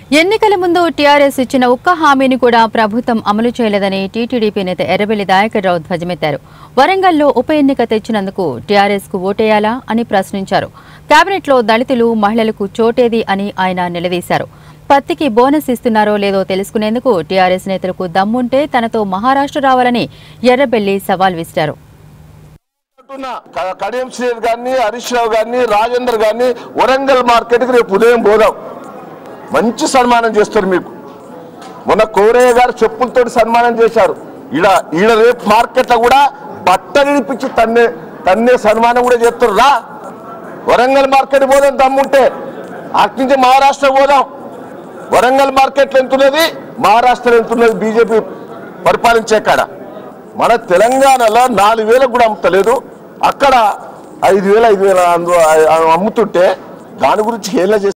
ఎన్నికల ముందు టీఆర్ఎస్ ఇచ్చిన ఒక్క హామీని కూడా ప్రభుత్వం అమలు చేయలేదని టీటీడీపీ నేత ఎర్రబెల్లి దయాకర్రావు ధ్వజమెత్తారు. వరంగల్లో ఉప ఎన్నిక తెచ్చినందుకు టీఆర్ఎస్ కు ఓటేయాలా అని ప్రశ్నించారు. కేబినెట్లో దళితులు, మహిళలకు చోటేది అని ఆయన నిలదీశారు. పత్తికి బోనస్ ఇస్తున్నారో లేదో తెలుసుకునేందుకు టీఆర్ఎస్ నేతలకు దమ్ముంటే తనతో మహారాష్ట్ర రావాలని ఎర్రబెల్లి సవాల్ విసిరారు. కడియం శ్రీధర్ గారిని, హరీష్ రావు గారిని, రాజేందర్ గారిని వరంగల్ మార్కెట్కి రేపు ఉదయం పోదాం. మంచి సన్మానం చేస్తారు. మీకు మొన్న కోరయ్య గారు చెప్పులతో సన్మానం చేశారు. ఈడ రేపు మార్కెట్లో కూడా బట్టలు ఇడిపించి తన్నే సన్మానం కూడా చేస్తారు. రా వరంగల్ మార్కెట్ పోదాం దమ్ముంటే. అటు నుంచి మహారాష్ట్ర పోదాం. వరంగల్ మార్కెట్లో ఎంతున్నది, మహారాష్ట్రలో ఎంతున్నది బీజేపీ పరిపాలించే కాడ. మన తెలంగాణలో 4,000 కూడా అమ్ముతలేదు, అక్కడ 5,000 అమ్ముతుంటే దాని గురించి హేళన చేస్తారు.